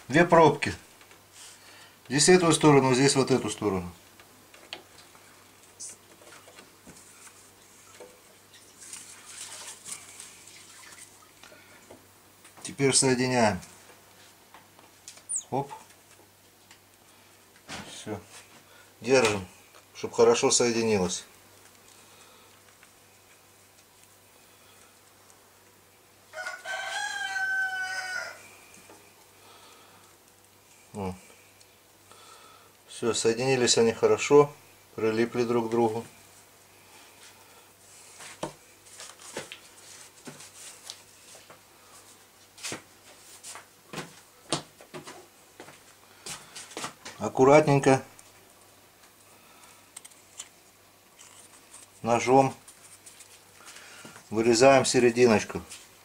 две пробки. Здесь эту сторону, здесь вот эту сторону. Теперь соединяем. Оп. Все. Держим, чтобы хорошо соединилось. Все, соединились они хорошо, прилипли друг к другу. Аккуратненько ножом вырезаем серединочку.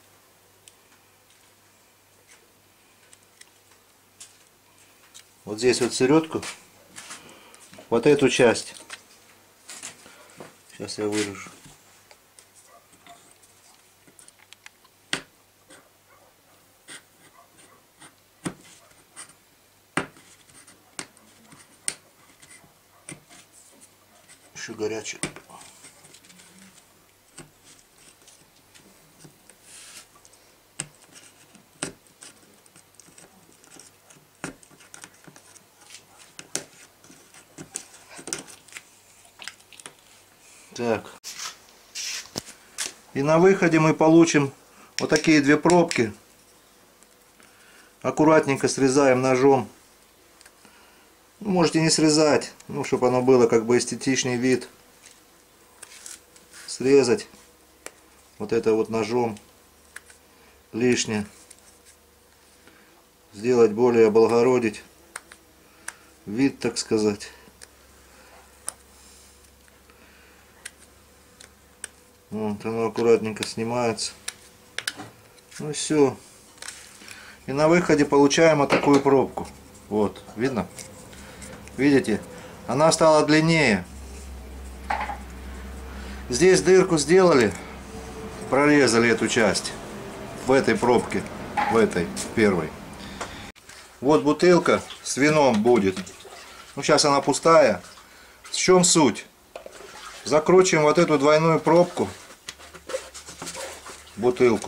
Вот здесь вот середку, вот эту часть. Сейчас я вырежу. Еще горячий. Так. И на выходе мы получим вот такие две пробки. Аккуратненько срезаем ножом. Можете не срезать, ну, чтобы оно было как бы эстетичный вид. Срезать вот это вот ножом лишнее. Сделать более облагородить вид, так сказать. Вот оно аккуратненько снимается. Ну и все. И на выходе получаем вот такую пробку. Вот, видно? Видите? Она стала длиннее. Здесь дырку сделали, прорезали эту часть в этой пробке, в этой первой. Вот бутылка с вином будет. Ну, сейчас она пустая. В чем суть? Закручиваем вот эту двойную пробку, бутылку.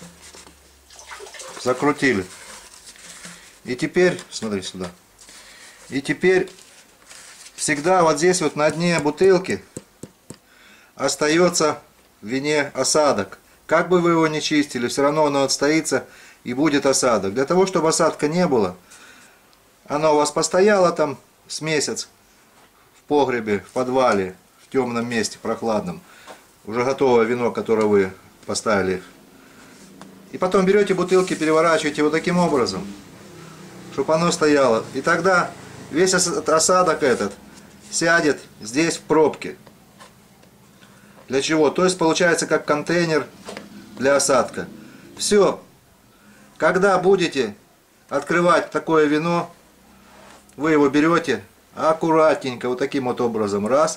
Закрутили. И теперь, смотри сюда. И теперь всегда вот здесь вот на дне бутылки остается в вине осадок. Как бы вы его ни чистили, все равно оно отстоится и будет осадок. Для того, чтобы осадка не было, оно у вас постояло там с месяц в погребе, в подвале, в темном месте, прохладном. Уже готовое вино, которое вы поставили. И потом берете бутылки, переворачиваете вот таким образом, чтобы оно стояло. И тогда весь осадок этот сядет здесь в пробке. Для чего? То есть получается как контейнер для осадка. Все. Когда будете открывать такое вино, вы его берете аккуратненько, вот таким вот образом, раз,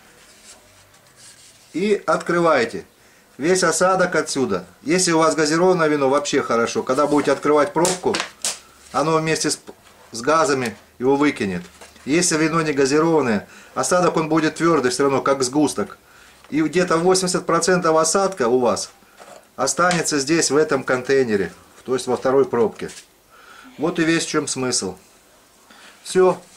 и открываете. Весь осадок отсюда. Если у вас газированное вино, вообще хорошо. Когда будете открывать пробку, оно вместе с газами его выкинет. Если вино не газированное, осадок он будет твердый, все равно как сгусток. И где-то 80% осадка у вас останется здесь, в этом контейнере. То есть во второй пробке. Вот и весь в чем смысл. Все.